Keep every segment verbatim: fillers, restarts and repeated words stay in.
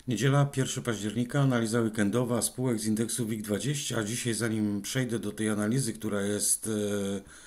Niedziela, pierwszego października, analiza weekendowa spółek z indeksu WIG dwadzieścia. A dzisiaj, zanim przejdę do tej analizy, która jest e,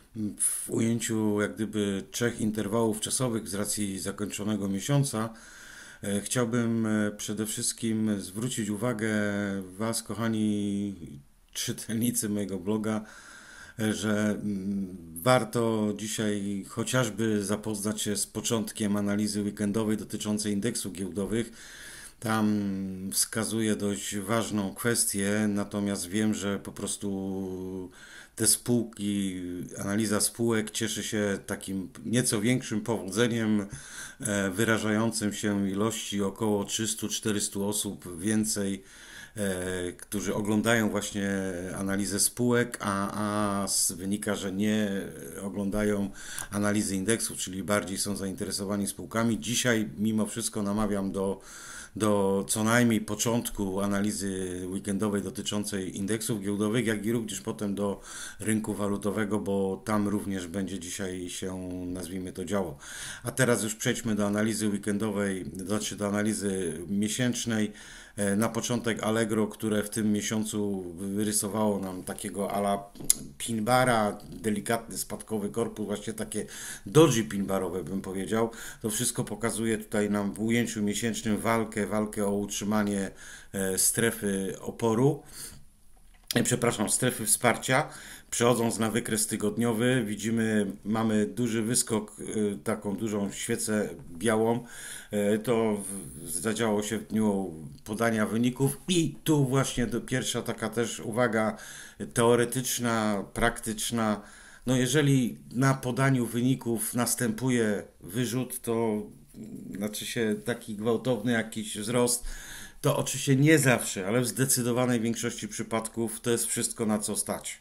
w ujęciu jak gdyby trzech interwałów czasowych z racji zakończonego miesiąca, e, chciałbym e, przede wszystkim zwrócić uwagę Was, kochani czytelnicy mojego bloga, e, że mm, warto dzisiaj chociażby zapoznać się z początkiem analizy weekendowej dotyczącej indeksów giełdowych. Tam wskazuje dość ważną kwestię, natomiast wiem, że po prostu te spółki, analiza spółek cieszy się takim nieco większym powodzeniem, e, wyrażającym się w ilości około trzystu czterystu osób więcej, e, którzy oglądają właśnie analizę spółek, a, a z- wynika, że nie oglądają analizy indeksów, czyli bardziej są zainteresowani spółkami. Dzisiaj mimo wszystko namawiam do do co najmniej początku analizy weekendowej dotyczącej indeksów giełdowych, jak i również potem do rynku walutowego, bo tam również będzie dzisiaj się, nazwijmy to, działo. A teraz już przejdźmy do analizy weekendowej, znaczy do analizy miesięcznej. E, Na początek Allegro, które w tym miesiącu wyrysowało nam takiego ala pinbara, delikatny spadkowy korpus, właśnie takie doji pinbarowe bym powiedział. To wszystko pokazuje tutaj nam w ujęciu miesięcznym walkę, walkę o utrzymanie e, strefy oporu, e, przepraszam, strefy wsparcia. Przechodząc na wykres tygodniowy, widzimy, mamy duży wyskok, e, taką dużą świecę białą. E, To w- zadziało się w dniu podania wyników i tu właśnie do pierwsza taka też uwaga teoretyczna, praktyczna. No jeżeli na podaniu wyników następuje wyrzut, to znaczy się taki gwałtowny jakiś wzrost, to oczywiście nie zawsze, ale w zdecydowanej większości przypadków to jest wszystko na co stać.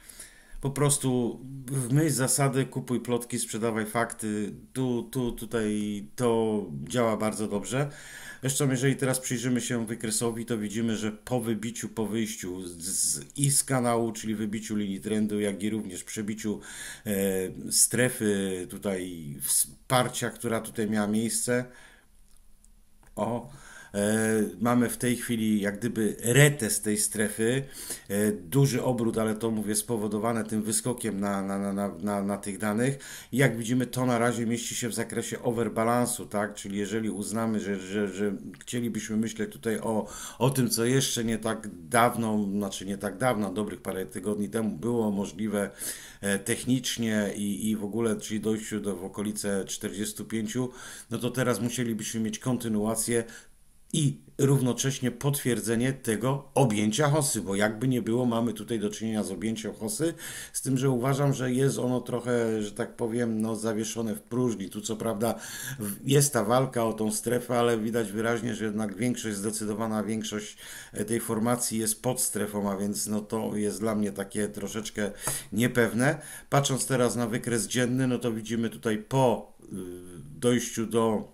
Po prostu w myśl zasady kupuj plotki, sprzedawaj fakty. Tu, tu, tutaj to działa bardzo dobrze. Zresztą, jeżeli teraz przyjrzymy się wykresowi, to widzimy, że po wybiciu, po wyjściu z, z, i z kanału, czyli wybiciu linii trendu, jak i również przebiciu e, strefy tutaj wsparcia, która tutaj miała miejsce, o, e, mamy w tej chwili jak gdyby retest tej strefy, e, duży obrót, ale to mówię spowodowane tym wyskokiem na, na, na, na, na, na tych danych. I jak widzimy, to na razie mieści się w zakresie overbalansu, tak? Czyli jeżeli uznamy, że, że, że chcielibyśmy myśleć tutaj o, o tym, co jeszcze nie tak dawno, znaczy nie tak dawno, dobrych parę tygodni temu było możliwe e, technicznie i, i w ogóle, czyli dojściu do w okolice czterdziestu pięciu, no to teraz musielibyśmy mieć kontynuację i równocześnie potwierdzenie tego objęcia hossy, bo jakby nie było, mamy tutaj do czynienia z objęciem hossy, z tym, że uważam, że jest ono trochę, że tak powiem, no, zawieszone w próżni. Tu co prawda jest ta walka o tą strefę, ale widać wyraźnie, że jednak większość, zdecydowana większość tej formacji jest pod strefą, a więc no to jest dla mnie takie troszeczkę niepewne. Patrząc teraz na wykres dzienny, no to widzimy tutaj po y, dojściu do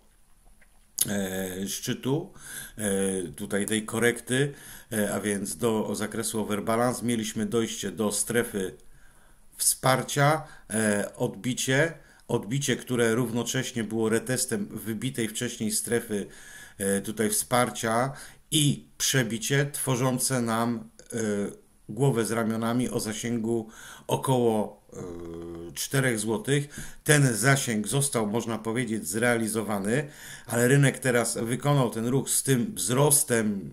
e, szczytu, e, tutaj tej korekty, e, a więc do zakresu overbalance, mieliśmy dojście do strefy wsparcia, e, odbicie, odbicie, które równocześnie było retestem wybitej wcześniej strefy e, tutaj wsparcia i przebicie tworzące nam e, głowę z ramionami o zasięgu około e, czterech złotych. Ten zasięg został, można powiedzieć, zrealizowany, ale rynek teraz wykonał ten ruch z tym wzrostem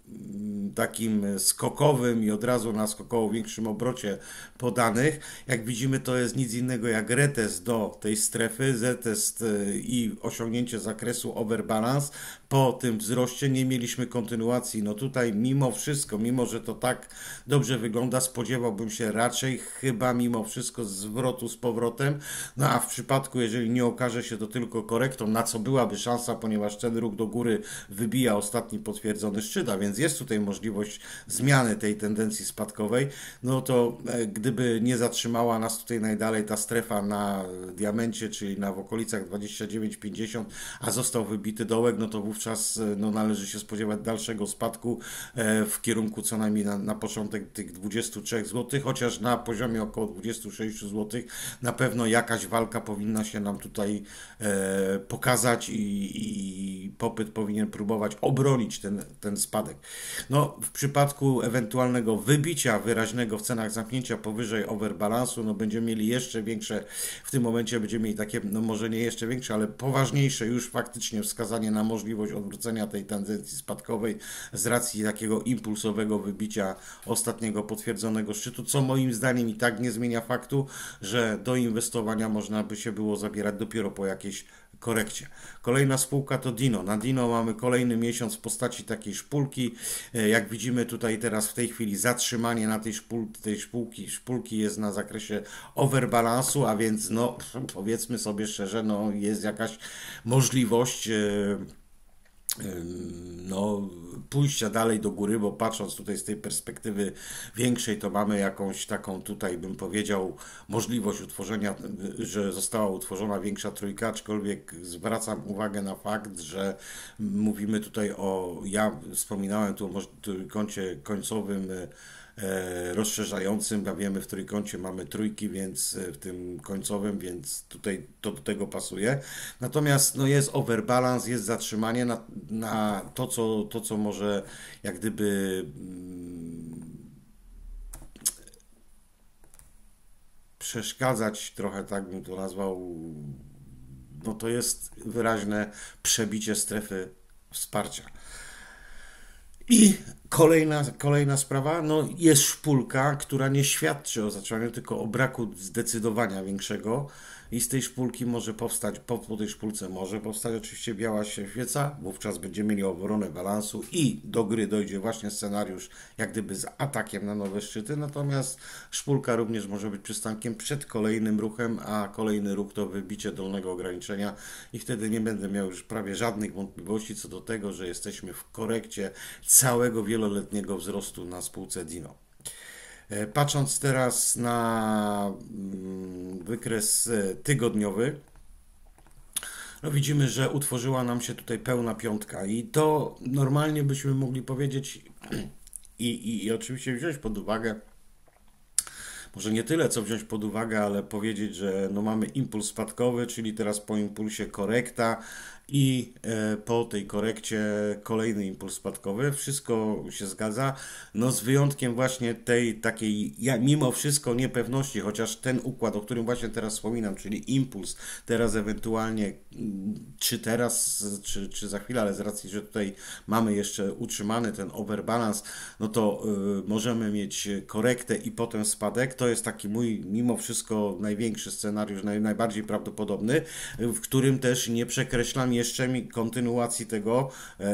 takim skokowym i od razu na skokowo większym obrocie podanych. Jak widzimy, to jest nic innego jak retest do tej strefy, retest i osiągnięcie zakresu overbalance. Po tym wzroście nie mieliśmy kontynuacji. No tutaj mimo wszystko, mimo że to tak dobrze wygląda, spodziewałbym się raczej chyba mimo wszystko zwrotu z powrotem. No a w przypadku, jeżeli nie okaże się to tylko korektą, na co byłaby szansa, ponieważ ten ruch do góry wybija ostatni potwierdzony szczyt, a więc jest tutaj możliwość możliwość zmiany tej tendencji spadkowej, no to e, gdyby nie zatrzymała nas tutaj najdalej ta strefa na diamencie, czyli na w okolicach dwadzieścia dziewięć pięćdziesiąt, a został wybity dołek, no to wówczas e, no, należy się spodziewać dalszego spadku e, w kierunku co najmniej na, na początek tych dwudziestu trzech złotych, chociaż na poziomie około dwudziestu sześciu złotych na pewno jakaś walka powinna się nam tutaj e, pokazać i, i popyt powinien próbować obronić ten, ten spadek. No, w przypadku ewentualnego wybicia wyraźnego w cenach zamknięcia powyżej overbalansu, no będziemy mieli jeszcze większe, w tym momencie będziemy mieli takie, no może nie jeszcze większe, ale poważniejsze już faktycznie wskazanie na możliwość odwrócenia tej tendencji spadkowej z racji takiego impulsowego wybicia ostatniego potwierdzonego szczytu, co moim zdaniem i tak nie zmienia faktu, że do inwestowania można by się było zabierać dopiero po jakiejś korekcie. Kolejna spółka to Dino. Na Dino mamy kolejny miesiąc w postaci takiej szpulki. Jak widzimy tutaj teraz w tej chwili zatrzymanie na tej, szpul tej szpulki, szpulki jest na zakresie overbalansu, a więc no powiedzmy sobie szczerze, no jest jakaś możliwość no, pójścia dalej do góry, bo patrząc tutaj z tej perspektywy większej, to mamy jakąś taką tutaj, bym powiedział, możliwość utworzenia, że została utworzona większa trójka, aczkolwiek zwracam uwagę na fakt, że mówimy tutaj o, ja wspominałem tu o trójkącie końcowym rozszerzającym, a wiemy w trójkącie mamy trójki, więc w tym końcowym, więc tutaj to do tego pasuje. Natomiast no jest overbalance, jest zatrzymanie na, na to, co, to, co może jak gdyby mm, przeszkadzać trochę, tak bym to nazwał, no to jest wyraźne przebicie strefy wsparcia. I kolejna, kolejna sprawa, no jest szpulka, która nie świadczy o zatrzymaniu, tylko o braku zdecydowania większego i z tej szpulki może powstać, po, po tej szpulce może powstać oczywiście biała świeca, wówczas będziemy mieli obronę balansu i do gry dojdzie właśnie scenariusz jak gdyby z atakiem na nowe szczyty, natomiast szpulka również może być przystankiem przed kolejnym ruchem, a kolejny ruch to wybicie dolnego ograniczenia i wtedy nie będę miał już prawie żadnych wątpliwości co do tego, że jesteśmy w korekcie całego wieloletniego wzrostu na spółce Dino. Patrząc teraz na wykres tygodniowy, no widzimy, że utworzyła nam się tutaj pełna piątka i to normalnie byśmy mogli powiedzieć i, i, i oczywiście wziąć pod uwagę, może nie tyle co wziąć pod uwagę, ale powiedzieć, że no mamy impuls spadkowy, czyli teraz po impulsie korekta i e, po tej korekcie kolejny impuls spadkowy. Wszystko się zgadza, no z wyjątkiem właśnie tej takiej, ja, mimo wszystko niepewności, chociaż ten układ, o którym właśnie teraz wspominam, czyli impuls, teraz ewentualnie, czy teraz, czy, czy za chwilę, ale z racji, że tutaj mamy jeszcze utrzymany ten overbalance, no to y, możemy mieć korektę i potem spadek. To jest taki mój, mimo wszystko, największy scenariusz, naj, najbardziej prawdopodobny, w którym też nie przekreślam jeszcze mi kontynuacji tego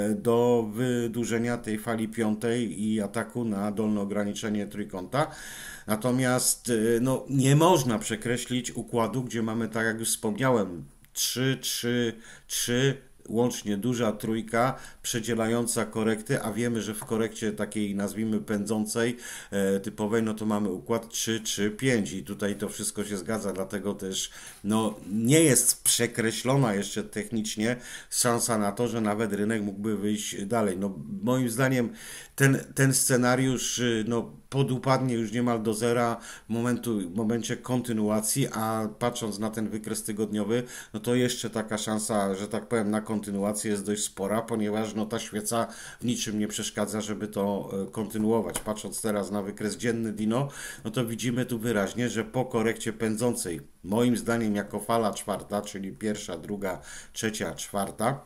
do wydłużenia tej fali piątej i ataku na dolne ograniczenie trójkąta. Natomiast no, nie można przekreślić układu, gdzie mamy, tak jak już wspomniałem, trzy, trzy, trzy, łącznie duża trójka przedzielająca korekty, a wiemy, że w korekcie takiej nazwijmy pędzącej, e, typowej, no to mamy układ trzy, trzy, pięć i tutaj to wszystko się zgadza, dlatego też no, nie jest przekreślona jeszcze technicznie szansa na to, że nawet rynek mógłby wyjść dalej. No, moim zdaniem ten, ten scenariusz no, podupadnie już niemal do zera w, momentu, w momencie kontynuacji, a patrząc na ten wykres tygodniowy, no to jeszcze taka szansa, że tak powiem, na kontynuację jest dość spora, ponieważ no, ta świeca w niczym nie przeszkadza, żeby to kontynuować. Patrząc teraz na wykres dzienny Dino, no to widzimy tu wyraźnie, że po korekcie pędzącej, moim zdaniem jako fala czwarta, czyli pierwsza, druga, trzecia, czwarta,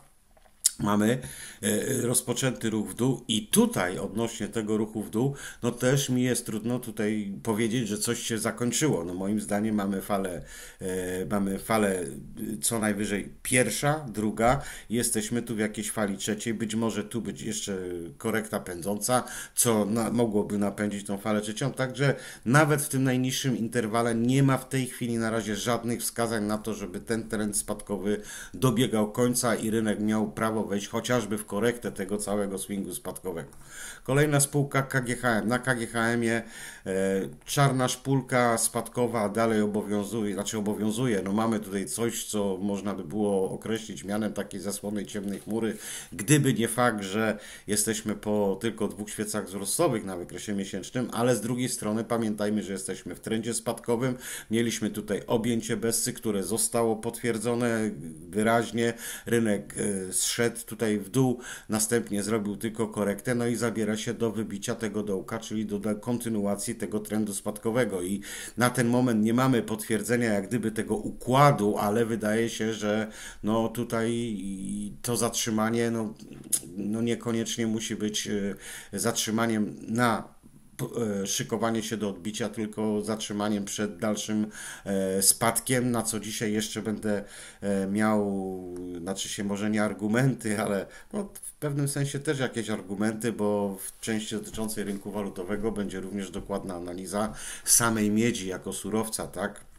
mamy rozpoczęty ruch w dół i tutaj odnośnie tego ruchu w dół, no też mi jest trudno tutaj powiedzieć, że coś się zakończyło. No moim zdaniem mamy falę, e, mamy falę co najwyżej pierwsza, druga, jesteśmy tu w jakiejś fali trzeciej, być może tu być jeszcze korekta pędząca, co na, mogłoby napędzić tą falę trzecią, także nawet w tym najniższym interwale nie ma w tej chwili na razie żadnych wskazań na to, żeby ten trend spadkowy dobiegał końca i rynek miał prawo wejść chociażby w korektę tego całego swingu spadkowego. Kolejna spółka K G H M. Na K G H M-ie e, czarna szpulka spadkowa dalej obowiązuje, znaczy obowiązuje. No mamy tutaj coś, co można by było określić mianem takiej zasłony ciemnej chmury, gdyby nie fakt, że jesteśmy po tylko dwóch świecach wzrostowych na wykresie miesięcznym, ale z drugiej strony pamiętajmy, że jesteśmy w trendzie spadkowym. Mieliśmy tutaj objęcie Bessy, które zostało potwierdzone wyraźnie. Rynek e, zszedł tutaj w dół, następnie zrobił tylko korektę, no i zabiera się do wybicia tego dołka, czyli do, do kontynuacji tego trendu spadkowego. I na ten moment nie mamy potwierdzenia jak gdyby tego układu, ale wydaje się, że no tutaj to zatrzymanie no, no niekoniecznie musi być e, zatrzymaniem na szykowanie się do odbicia, tylko zatrzymaniem przed dalszym e, spadkiem, na co dzisiaj jeszcze będę e, miał, znaczy się może nie argumenty, ale no, w pewnym sensie też jakieś argumenty, bo w części dotyczącej rynku walutowego będzie również dokładna analiza samej miedzi jako surowca, tak?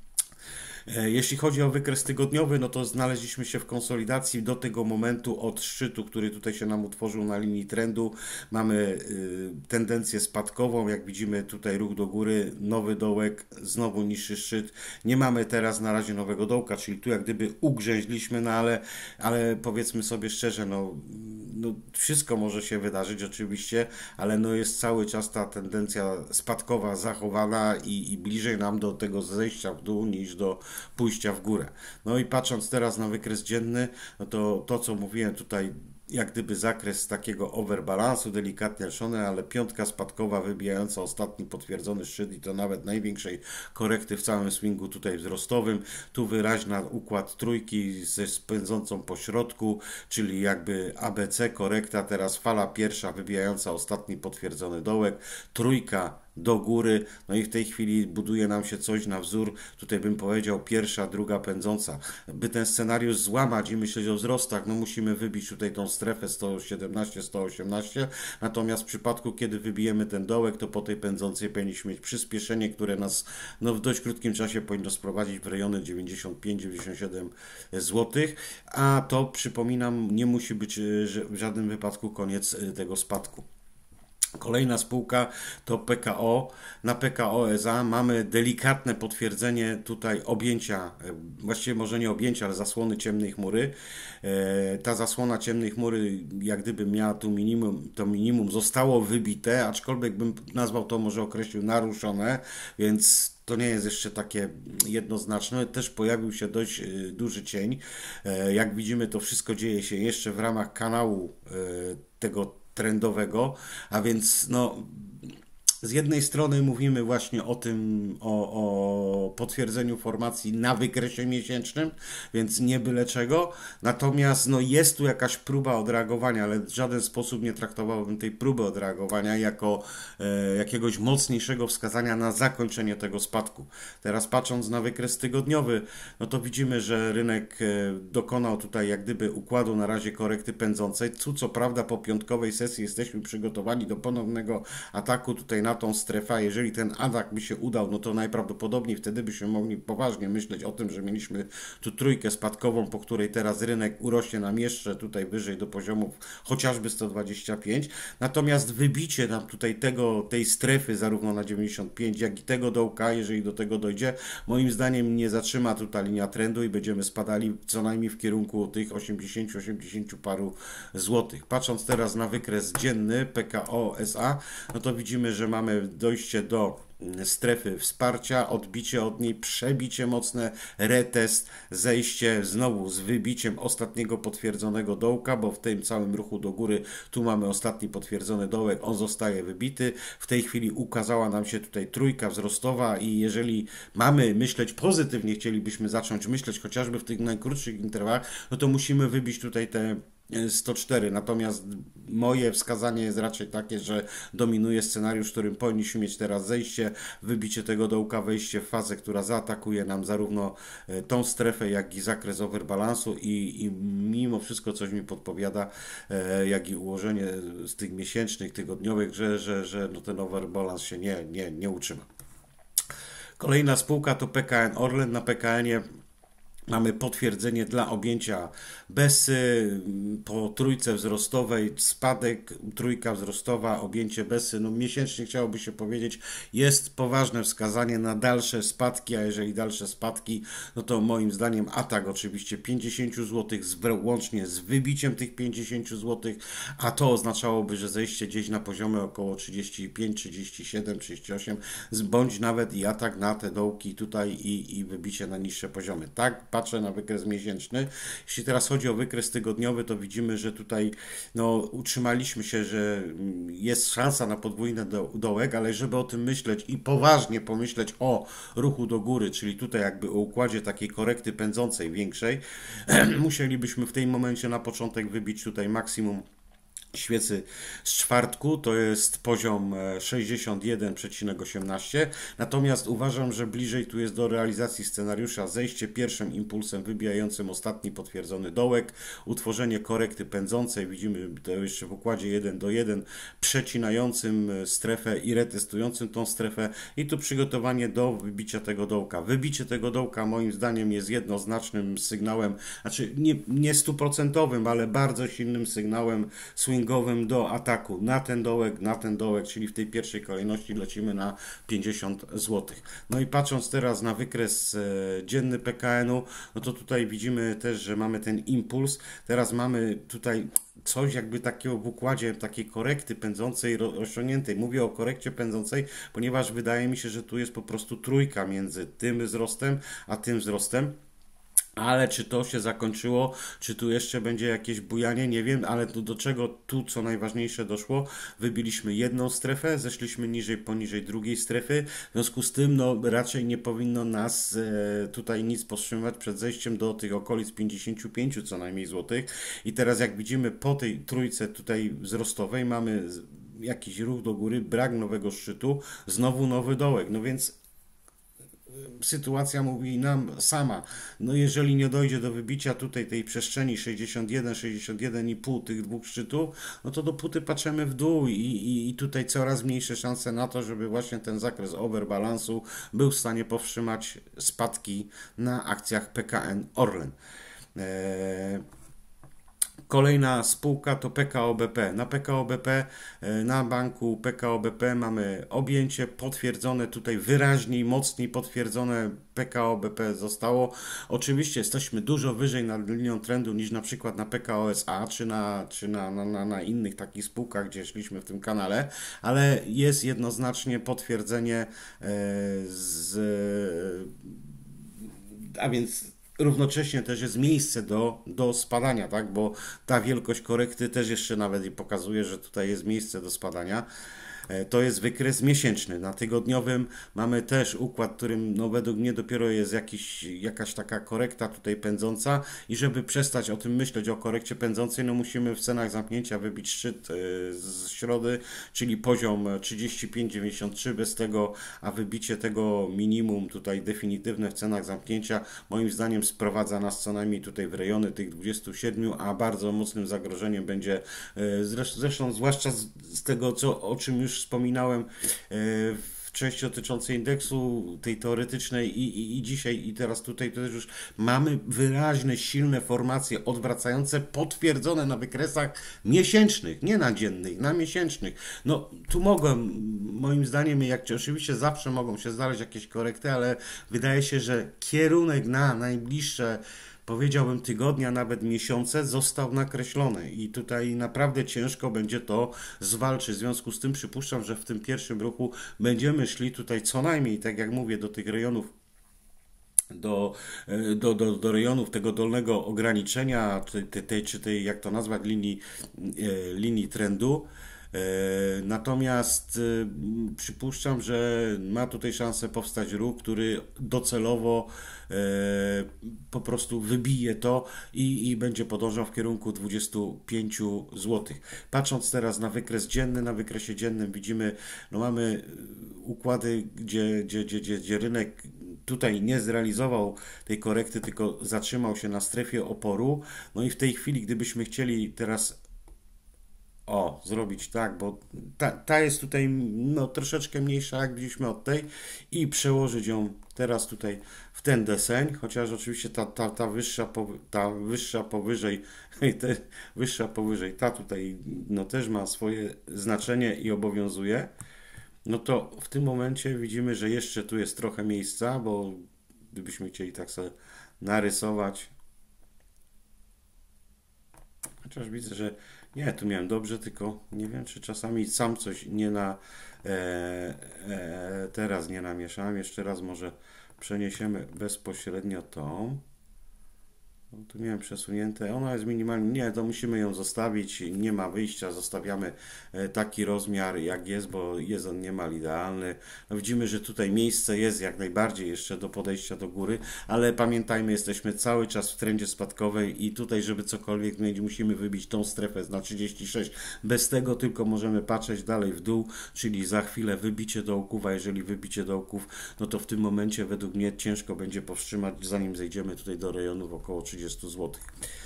Jeśli chodzi o wykres tygodniowy, no to znaleźliśmy się w konsolidacji do tego momentu od szczytu, który tutaj się nam utworzył na linii trendu. Mamy y, tendencję spadkową, jak widzimy tutaj ruch do góry, nowy dołek, znowu niższy szczyt. Nie mamy teraz na razie nowego dołka, czyli tu jak gdyby ugrzęźliśmy, no ale, ale powiedzmy sobie szczerze, no, no wszystko może się wydarzyć oczywiście, ale no jest cały czas ta tendencja spadkowa zachowana i, i bliżej nam do tego zejścia w dół niż do pójścia w górę. No i patrząc teraz na wykres dzienny, no to to, co mówiłem tutaj, jak gdyby zakres takiego overbalansu, delikatnie leszony, ale piątka spadkowa wybijająca ostatni potwierdzony szczyt i to nawet największej korekty w całym swingu tutaj wzrostowym. Tu wyraźna układ trójki ze spędzącą po środku, czyli jakby A B C korekta, teraz fala pierwsza wybijająca ostatni potwierdzony dołek, trójka do góry, no i w tej chwili buduje nam się coś na wzór, tutaj bym powiedział pierwsza, druga pędząca. By ten scenariusz złamać i myśleć o wzrostach, no musimy wybić tutaj tą strefę sto siedemnaście sto osiemnaście, natomiast w przypadku, kiedy wybijemy ten dołek, to po tej pędzącej powinniśmy mieć przyspieszenie, które nas no, w dość krótkim czasie powinno sprowadzić w rejony dziewięćdziesiąt pięć dziewięćdziesiąt siedem złotych, a to przypominam, nie musi być w żadnym wypadku koniec tego spadku. Kolejna spółka to P K O. Na P K O S A mamy delikatne potwierdzenie tutaj objęcia, właściwie może nie objęcia, ale zasłony ciemnej chmury. Ta zasłona ciemnej chmury jak gdyby miała tu minimum, to minimum zostało wybite, aczkolwiek bym nazwał to, może określił, naruszone, więc to nie jest jeszcze takie jednoznaczne. Też pojawił się dość duży cień. Jak widzimy, to wszystko dzieje się jeszcze w ramach kanału tego trendowego, a więc no z jednej strony mówimy właśnie o tym, o, o potwierdzeniu formacji na wykresie miesięcznym, więc nie byle czego, natomiast no jest tu jakaś próba odreagowania, ale w żaden sposób nie traktowałbym tej próby odreagowania jako e, jakiegoś mocniejszego wskazania na zakończenie tego spadku. Teraz patrząc na wykres tygodniowy, no to widzimy, że rynek e, dokonał tutaj jak gdyby układu na razie korekty pędzącej, tu co prawda po piątkowej sesji jesteśmy przygotowani do ponownego ataku tutaj na tą strefę. Jeżeli ten atak by się udał, no to najprawdopodobniej wtedy byśmy mogli poważnie myśleć o tym, że mieliśmy tu trójkę spadkową, po której teraz rynek urośnie nam jeszcze tutaj wyżej do poziomów chociażby sto dwadzieścia pięć. Natomiast wybicie nam tutaj tego, tej strefy zarówno na dziewięćdziesiąt pięć, jak i tego dołka, jeżeli do tego dojdzie, moim zdaniem nie zatrzyma tu ta linia trendu i będziemy spadali co najmniej w kierunku tych osiemdziesiąt osiemdziesiąt paru złotych. Patrząc teraz na wykres dzienny P K O S A, no to widzimy, że mamy dojście do strefy wsparcia, odbicie od niej, przebicie mocne, retest, zejście znowu z wybiciem ostatniego potwierdzonego dołka, bo w tym całym ruchu do góry tu mamy ostatni potwierdzony dołek, on zostaje wybity. W tej chwili ukazała nam się tutaj trójka wzrostowa i jeżeli mamy myśleć pozytywnie, chcielibyśmy zacząć myśleć chociażby w tych najkrótszych interwałach, no to musimy wybić tutaj te sto cztery, natomiast moje wskazanie jest raczej takie, że dominuje scenariusz, w którym powinniśmy mieć teraz zejście, wybicie tego dołka, wejście w fazę, która zaatakuje nam zarówno tą strefę, jak i zakres overbalansu i, i mimo wszystko coś mi podpowiada, jak i ułożenie z tych miesięcznych, tygodniowych, że, że, że no ten overbalans się nie, nie, nie utrzyma. Kolejna spółka to P K N Orlen. Na P K N-ie Mamy potwierdzenie dla objęcia Bessy po trójce wzrostowej, spadek, trójka wzrostowa, objęcie Bessy. No miesięcznie chciałoby się powiedzieć, jest poważne wskazanie na dalsze spadki, a jeżeli dalsze spadki, no to moim zdaniem atak oczywiście pięćdziesiąt złotych z, łącznie z wybiciem tych pięćdziesiąt złotych, a to oznaczałoby, że zejście gdzieś na poziomy około trzydzieści pięć, trzydzieści siedem, trzydzieści osiem, bądź nawet i atak na te dołki tutaj i, i wybicie na niższe poziomy. Tak, patrzę na wykres miesięczny. Jeśli teraz chodzi o wykres tygodniowy, to widzimy, że tutaj no, utrzymaliśmy się, że jest szansa na podwójny do, dołek, ale żeby o tym myśleć i poważnie pomyśleć o ruchu do góry, czyli tutaj jakby o układzie takiej korekty pędzącej większej, musielibyśmy w tym momencie na początek wybić tutaj maksimum świecy z czwartku, to jest poziom sześćdziesiąt jeden przecinek osiemnaście, natomiast uważam, że bliżej tu jest do realizacji scenariusza zejście pierwszym impulsem wybijającym ostatni potwierdzony dołek, utworzenie korekty pędzącej, widzimy to jeszcze w układzie jeden do jeden, przecinającym strefę i retestującym tą strefę i tu przygotowanie do wybicia tego dołka. Wybicie tego dołka moim zdaniem jest jednoznacznym sygnałem, znaczy nie, nie stuprocentowym, ale bardzo silnym sygnałem swingowym do ataku na ten dołek, na ten dołek, czyli w tej pierwszej kolejności lecimy na pięćdziesiąt złotych. No i patrząc teraz na wykres dzienny P K N u, no to tutaj widzimy też, że mamy ten impuls. Teraz mamy tutaj coś jakby takiego w układzie takiej korekty pędzącej, rozciągniętej. Mówię o korekcie pędzącej, ponieważ wydaje mi się, że tu jest po prostu trójka między tym wzrostem a tym wzrostem. Ale czy to się zakończyło, czy tu jeszcze będzie jakieś bujanie, nie wiem, ale tu do czego tu co najważniejsze doszło, wybiliśmy jedną strefę, zeszliśmy niżej poniżej drugiej strefy, w związku z tym no raczej nie powinno nas e, tutaj nic powstrzymywać przed zejściem do tych okolic pięćdziesiąt pięć co najmniej złotych i teraz jak widzimy po tej trójce tutaj wzrostowej mamy jakiś ruch do góry, brak nowego szczytu, znowu nowy dołek, no więc sytuacja mówi nam sama, no jeżeli nie dojdzie do wybicia tutaj tej przestrzeni sześćdziesiąt jeden, sześćdziesiąt jeden i pół tych dwóch szczytów, no to dopóty patrzymy w dół i, i, i tutaj coraz mniejsze szanse na to, żeby właśnie ten zakres overbalansu był w stanie powstrzymać spadki na akcjach P K N Orlen. Eee, Kolejna spółka to P K O B P. Na P K O B P, na banku P K O B P mamy objęcie potwierdzone, tutaj wyraźniej, mocniej potwierdzone P K O B P zostało. Oczywiście jesteśmy dużo wyżej nad linią trendu niż na przykład na P K O S A czy na, czy na, na, na, na innych takich spółkach, gdzie szliśmy w tym kanale, ale jest jednoznacznie potwierdzenie z, a więc równocześnie też jest miejsce do, do spadania, tak? Bo ta wielkość korekty też jeszcze nawet i pokazuje, że tutaj jest miejsce do spadania. To jest wykres miesięczny. Na tygodniowym mamy też układ, którym no według mnie dopiero jest jakiś, jakaś taka korekta tutaj pędząca i żeby przestać o tym myśleć, o korekcie pędzącej, no musimy w cenach zamknięcia wybić szczyt z środy, czyli poziom trzydzieści pięć dziewięćdziesiąt trzy, bez tego, a wybicie tego minimum tutaj definitywne w cenach zamknięcia moim zdaniem sprowadza nas co najmniej tutaj w rejony tych dwudziestu siedmiu, a bardzo mocnym zagrożeniem będzie zresztą, zresztą zwłaszcza z, z tego, co, o czym już wspominałem w części dotyczącej indeksu, tej teoretycznej i, i, i dzisiaj i teraz tutaj to też już mamy wyraźne, silne formacje odwracające, potwierdzone na wykresach miesięcznych, nie na dziennych, na miesięcznych. No tu mogą, moim zdaniem, jak oczywiście zawsze mogą się znaleźć jakieś korekty, ale wydaje się, że kierunek na najbliższe, powiedziałbym tygodnia, nawet miesiące, został nakreślony i tutaj naprawdę ciężko będzie to zwalczyć. W związku z tym przypuszczam, że w tym pierwszym ruchu będziemy szli tutaj co najmniej, tak jak mówię, do tych rejonów, do, do, do, do rejonów tego dolnego ograniczenia, tej, tej, czy tej, jak to nazwać, linii, linii trendu. Natomiast przypuszczam, że ma tutaj szansę powstać ruch, który docelowo po prostu wybije to i, i będzie podążał w kierunku dwudziestu pięciu złotych. Patrząc teraz na wykres dzienny, na wykresie dziennym widzimy, no mamy układy, gdzie, gdzie, gdzie, gdzie, gdzie rynek tutaj nie zrealizował tej korekty, tylko zatrzymał się na strefie oporu. No i w tej chwili, gdybyśmy chcieli teraz o, zrobić tak, bo ta, ta jest tutaj no, troszeczkę mniejsza, jak widzieliśmy od tej, i przełożyć ją teraz tutaj w ten deseń, chociaż oczywiście ta, ta, ta wyższa, powy- ta wyższa powyżej, te, wyższa powyżej, ta tutaj no też ma swoje znaczenie i obowiązuje, no to w tym momencie widzimy, że jeszcze tu jest trochę miejsca, bo gdybyśmy chcieli tak sobie narysować, chociaż widzę, że nie, tu miałem dobrze, tylko nie wiem, czy czasami sam coś nie na e, e, teraz nie namieszałem. Jeszcze raz może przeniesiemy bezpośrednio tą. No, tu miałem przesunięte, ona jest minimalnie, nie, to musimy ją zostawić, nie ma wyjścia, zostawiamy e, taki rozmiar jak jest, bo jest on niemal idealny. No, widzimy, że tutaj miejsce jest jak najbardziej jeszcze do podejścia do góry, ale pamiętajmy, jesteśmy cały czas w trendzie spadkowej i tutaj, żeby cokolwiek mieć, musimy wybić tą strefę na trzydzieści sześć. Bez tego tylko możemy patrzeć dalej w dół, czyli za chwilę wybicie dołków, a jeżeli wybicie dołków, no to w tym momencie według mnie ciężko będzie powstrzymać, zanim zejdziemy tutaj do rejonów około trzydzieści złotych.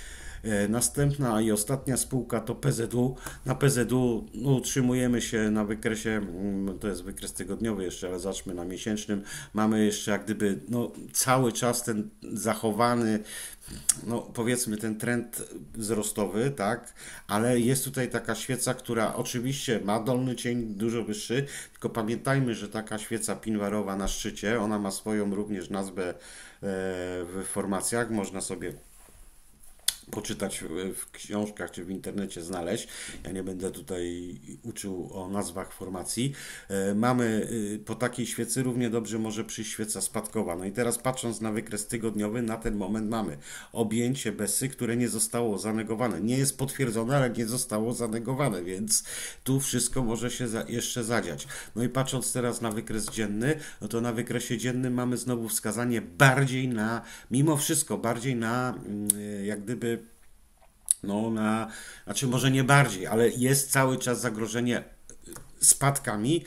Następna i ostatnia spółka to P Z U. Na P Z U no, utrzymujemy się na wykresie, to jest wykres tygodniowy jeszcze, ale zacznijmy na miesięcznym. Mamy jeszcze jak gdyby no, cały czas ten zachowany, no powiedzmy ten trend wzrostowy, tak, ale jest tutaj taka świeca, która oczywiście ma dolny cień dużo wyższy, tylko pamiętajmy, że taka świeca pinwarowa na szczycie, ona ma swoją również nazwę e, w formacjach, można sobie poczytać w książkach czy w internecie znaleźć. Ja nie będę tutaj uczył o nazwach formacji. Mamy po takiej świecy równie dobrze może przyjść świeca spadkowa. No i teraz patrząc na wykres tygodniowy, na ten moment mamy objęcie Bessy, które nie zostało zanegowane. Nie jest potwierdzone, ale nie zostało zanegowane, więc tu wszystko może się za, jeszcze zadziać. No i patrząc teraz na wykres dzienny, no to na wykresie dziennym mamy znowu wskazanie bardziej na, mimo wszystko, bardziej na jak gdyby no na, znaczy może nie bardziej, ale jest cały czas zagrożenie spadkami,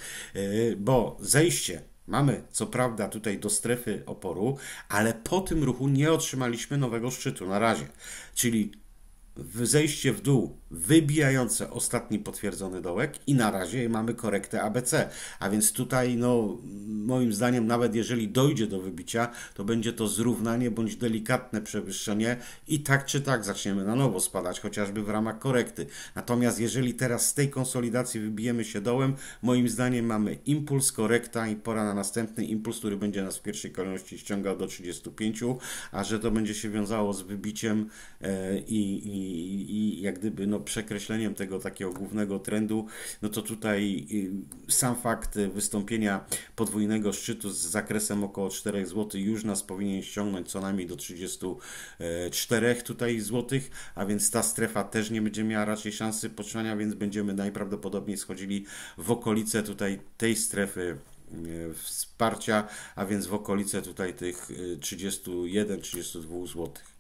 bo zejście mamy co prawda tutaj do strefy oporu, ale po tym ruchu nie otrzymaliśmy nowego szczytu na razie, czyli zejście w dół wybijające ostatni potwierdzony dołek i na razie mamy korektę A B C, a więc tutaj no moim zdaniem nawet jeżeli dojdzie do wybicia, to będzie to zrównanie bądź delikatne przewyższenie i tak czy tak zaczniemy na nowo spadać, chociażby w ramach korekty. Natomiast jeżeli teraz z tej konsolidacji wybijemy się dołem, moim zdaniem mamy impuls, korekta i pora na następny impuls, który będzie nas w pierwszej kolejności ściągał do trzydziestu pięciu, a że to będzie się wiązało z wybiciem e, i, i i, i jak gdyby no, przekreśleniem tego takiego głównego trendu, no to tutaj sam fakt wystąpienia podwójnego szczytu z zakresem około czterech złotych już nas powinien ściągnąć co najmniej do trzydziestu czterech tutaj złotych, a więc ta strefa też nie będzie miała raczej szansy potrzymania, więc będziemy najprawdopodobniej schodzili w okolice tutaj tej strefy wsparcia, a więc w okolice tutaj tych trzydziestu jeden trzydziestu dwóch złotych.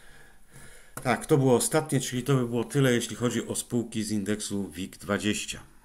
Tak, to było ostatnie, czyli to by było tyle, jeśli chodzi o spółki z indeksu WIG dwadzieścia.